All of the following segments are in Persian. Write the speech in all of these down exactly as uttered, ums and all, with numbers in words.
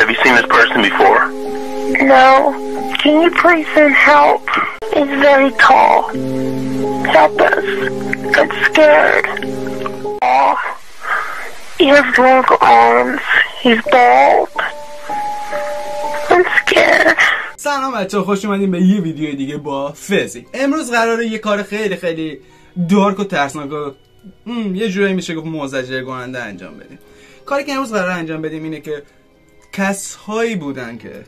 Have you seen this person before? No. Can you please send help? He's very tall. Help us. I'm scared. Oh, he has long arms. He's bald. I'm scared. سلام بچه‌ها، خوش اومدین به یه ویدیو دیگه با فزی. امروز قراره یه کار خیلی خیلی دارک و ترسناک و یه جورایی میشه گفت مزجر کننده انجام بدیم. کاری که امروز قراره انجام بدیم اینه که کسایی بودن که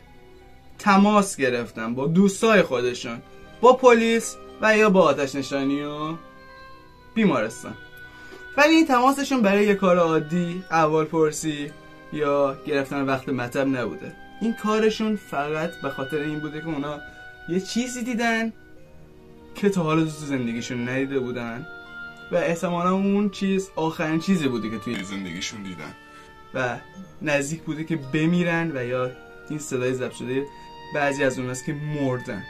تماس گرفتن با دوستای خودشون با پلیس و یا با آتش نشانی و بیمارستان، ولی این تماسشون برای یه کار عادی، احوالپرسی یا گرفتن وقت مطب نبوده. این کارشون فقط به خاطر این بوده که اونا یه چیزی دیدن که تا حالا تو زندگیشون ندیده بودن و احتمالا اون چیز آخرین چیزی بوده که توی زندگیشون دیدن و نزدیک بوده که بمیرن و یا این صدای ضبط شده بعضی از اوناست که مردن.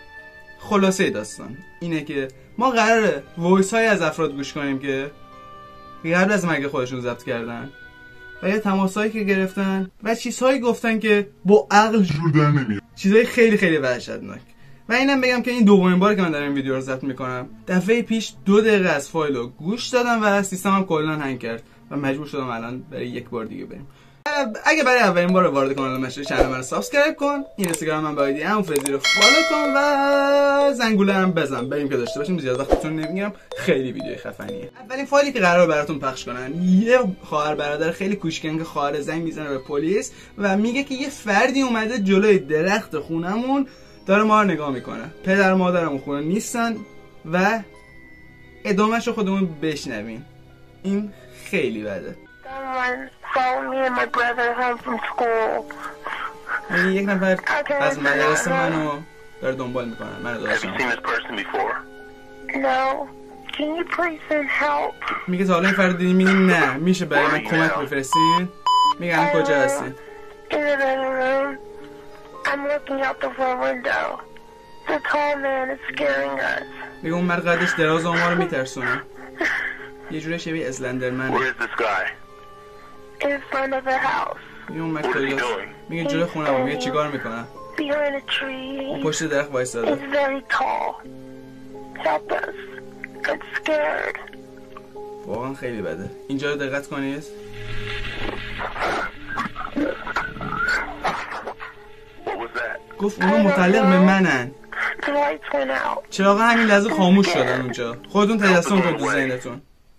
خلاصه داستان اینه که ما قراره وایس های از افراد گوش کنیم که قبل از مرگ خودشون ضبط کردن و یا تماسایی که گرفتن و چیزهایی گفتن که با عقل جور در نمیاد، چیزهای خیلی خیلی وحشتناک. و اینم بگم که این دومین بار که من دارم این ویدیو رو ضبط میکنم. دفعه پیش دو دقیقه از فایل رو گوش دادم و سیستمم کلا هنگ کرد و مجبور شدم الان برای یک بار دیگه بریم. اگه برای اولین بار وارد کانال من شدی، چنل من رو سابسکرایب کن، این اینستاگرام من با آیدی ام فزی رو فالو کن و زنگوله هم بزن. بریم که داشته باشیم، زیاد وقتتون نمیگیرم، خیلی ویدیو خفنیه. اولین فایلی که قرار براتون پخش کنن یه خواهر برادر خیلی کوچیکن که خواهر زنگ میزنه به پلیس و میگه که یه فردی اومده جلوی درخت خونمون داره ما رو نگاه میکنه. پدر مادرمون خونه نیستن و ادامهش رو خودمون بشنوین. این خیلی بده. Follow me and my brother home from school. یعنی یک نفر از مدرسه منو داره دنبال میکنه. منو داشتم. Have you seen this person before? No. Can you please send help? میگه تا حالا این فرد دیدی؟ میگه نه. میشه برای من کمک بفرستین؟ میگه الان کجا هستین؟ In the living room. I'm looking out the front window. The tall man is scaring us. میگه اون مرد قدش دراز و ما رو میترسونه. یه جوری شبیه اسلندرمنه. Where is this guy? In front of the house. میگه اون مرد کجاست؟ میگه جلوی خونم. میگه چیکار میکنه؟ Behind a tree. اون پشت درخت وایساده. He's very tall. Help us. I'm scared. واقعا خیلی بده. اینجا رو دقت کنید. What was that? گفت اونا متعلق به منن. The lights went out. چراغ همین لحظه خاموش شدن اونجا. خودتون تجسم کنید تو ذهنتون.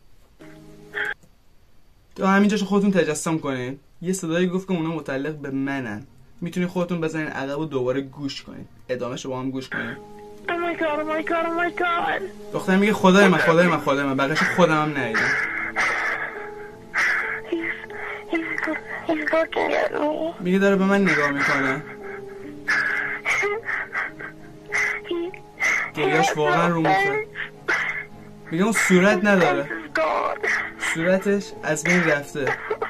تو همینجاشو خودتون تجسم کنید. یه صدایی گفت که اونا متعلق به منن. میتونید خودتون بزنین عقب و دوباره گوش کنید. ادامهشو با هم گوش کنید. Oh my god, oh my god, oh my god. دختر میگه خدای من، خدای من، خدای من. بقیه‌شو خودم هم ندیدم. He's, he's, he's looking at me. میگه داره به من نگاه میکنه. گریه‌اش واقعا رو مخه. میگه اون صورت نداره. صورتش از بین رفته.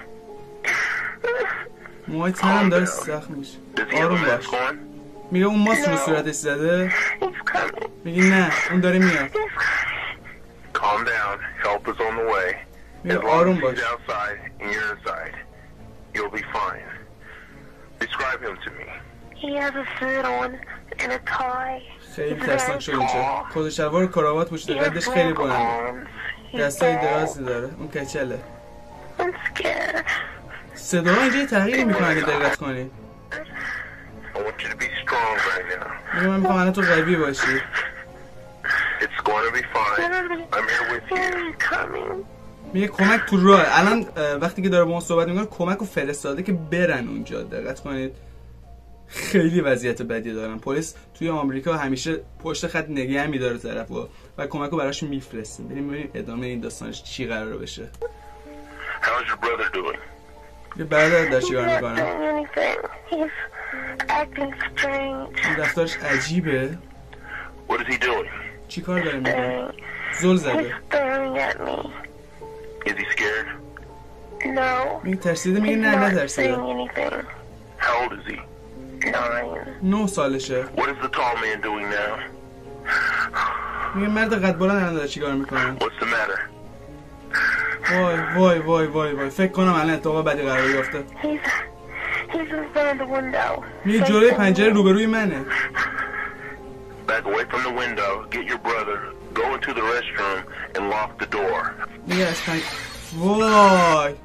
موهای تنم داره سخت میشه. آروم باش. میگه اون ماست رو صورتش زده. میگه نه، اون داره میاد. Calm down. Help is on the way. میگه آروم باش. Outside and you're inside. You'll be fine. Describe him to me. He has a suit on and a tie. خیلی ترسناک شد اینجا. کت و شلوار و کراوات پوشیده، قدش خیلی بلنده. دستای درازی داره. اون کچله. I'm scared. صداها اینجا یه تغییری میکنه اگه دقت کنی. I want you to be strong right now. میگه من میخوام الان تو قوی باشی. It's going to be fine. I'm here with you. Coming. میگه کمک تو راه. الان وقتی که داره با اون صحبت میکنه کمک رو فرستاده که برن اونجا. دقت کنید. خیلی وضعیت بدی دارن. پلیس توی آمریکا همیشه پشت خط نگه میداره طرفو و کمک رو براش میفرسته. بریم ببینیم ادامه این داستانش چی قراره بشه. How's your brother doing? یه برادر داره چیکار Not میکنه؟ doing anything. He's acting strange. این رفتارش عجیبه. What is he doing? چی کار داره میکنه؟ زل زده. He's staring at me. Is he scared? No. میگه ترسیده؟ میگه He's نه not نترسیده. saying anything. How old is he? Nine. نه سالشه. What is the tall man doing now? میگه مرد قد بلند الان داره چیکار میکنه؟ What's the matter? وای وای وای وای وای فکر کنم الان اتفاق بدی قرار بیفته. He's He's in front of the window. می جلوی پنجره روبروی منه. Back away from the window. Get your brother. Go into the restroom and lock the door. میگه از پنج... وای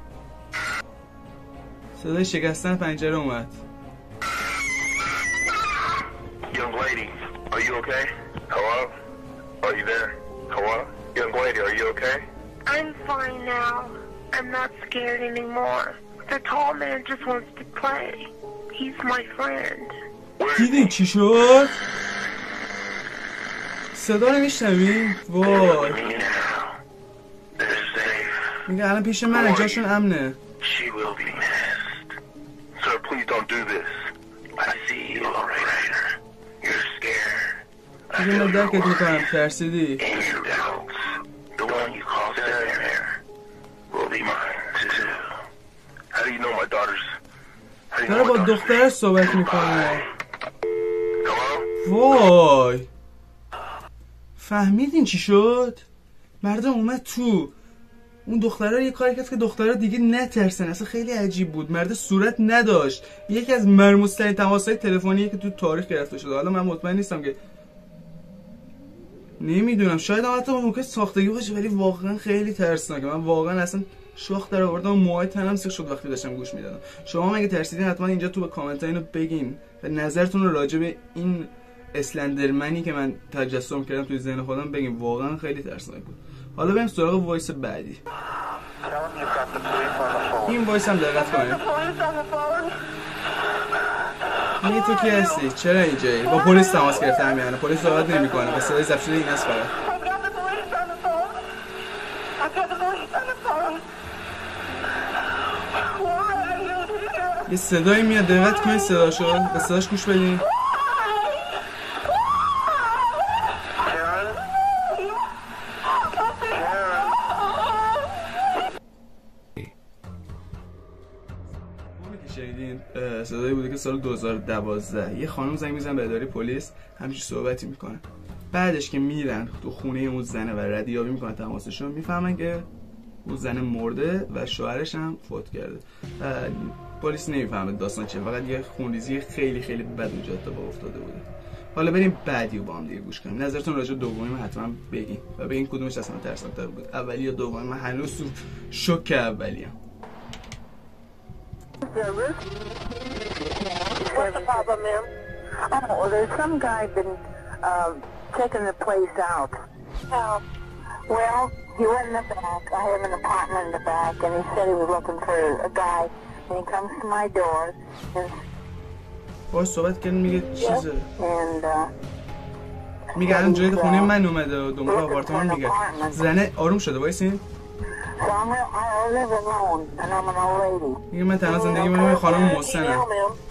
صدای شکستن پنجره اومد. Young lady, are you okay? Hello? Are you there? Hello? Young lady, are you okay? I'm fine now. I'm not scared anymore. The tall man just wants to play. He's my friend. دیدی چی شد؟ صدا رو میشنوی؟ وای میگه الان پیش منه، جاشون امنه. She will be missed. Sir, please don't do this. I see you already. You're scared. دیگه من درکت میکنم، ترسیدی. In your doubts, the one you call Sarah will be mine too. How do you know my daughter's? How do you داره know با my daughter's دختر صحبت میکنه. Hello? وای فهمیدین چی شد؟ مردم اومد تو، اون دختره یه کاری کرد که دختره دیگه نترسن. اصلا خیلی عجیب بود. مرد صورت نداشت. یکی از مرموزترین تماس‌های تلفنی که تو تاریخ گرفته شده. حالا من مطمئن نیستم که نمیدونم، شاید هم حتی ممکن ساختگی باشه، ولی واقعا خیلی ترسناکه. من واقعا اصلا شاخ در آوردم، موهای تنم سیخ شد وقتی داشتم گوش میدادم. شما مگه ترسیدین؟ حتما اینجا تو به کامنت اینو بگین و نظرتون رو راجع به این اسلندرمنی که من تجسم کردم توی ذهن خودم بگین. واقعا خیلی ترسناک بود. حالا بریم سراغ وایس بعدی. این وایس هم دقت کنید. این تو کی هستی؟ چرا اینجایی؟ با پلیس تماس گرفته همیانه. پلیس صحبت نمی‌کنه. با صدای ضبط شده این است فقط. یه صدایی میاد، دقت کنید صداشو. به صداش گوش بدین. شنیدین صدایی بوده که سال دو هزار و دوازده یه خانم زنگ میزنه به اداره پلیس، همچین صحبتی میکنه. بعدش که میرن تو خونه اون زنه و ردیابی میکنن تماسشون، میفهمن که اون زنه مرده و شوهرش هم فوت کرده. پلیس نمیفهمه داستان چیه، فقط یه خونریزی خیلی خیلی بد اونجا اتفاق افتاده بوده. حالا بریم بعدیو با هم دیگه گوش کنیم. نظرتون راجع به دومی من حتما بگین و بگین کدومش اصلا ترسناک‌تر بود، اولی یا دومی. من هنوز تو شوک اولیم. What's the problem, ma'am? Oh, well, there's some guy been uh, taking the place out. Oh. Well, he went in the back. I have an apartment in the back, and he said he was looking for a guy. And he comes to my door, and... باش صحبت کردن میگه چیزه. And, uh... میگه الان جلوی خونه من اومده و دنبال آپارتمان میگه. زنه آروم شده، وایسین. میگه من تنها زندگی من خانم محسنم.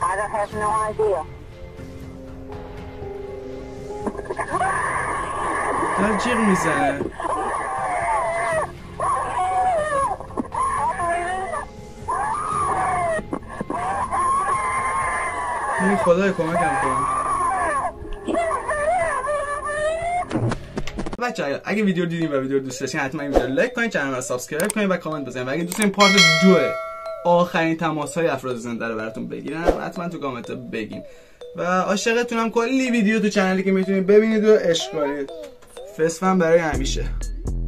داره جیغ میزنه. میگه خدای کمکم کن. بچه‌ها اگه ویدیو رو دیدین و ویدیو رو دوست داشتین حتما این ویدیو رو لایک کنید، کانال رو سابسکرایب کنید و کامنت بزنید. و اگه دوست دارین پارت دو آخرین تماس‌های افراد زنده رو براتون بگیرم حتما تو کامنت بگین. و عاشقتونم. کلی ویدیو تو چنلی که میتونید ببینید و عشق کنید. فسفن برای همیشه.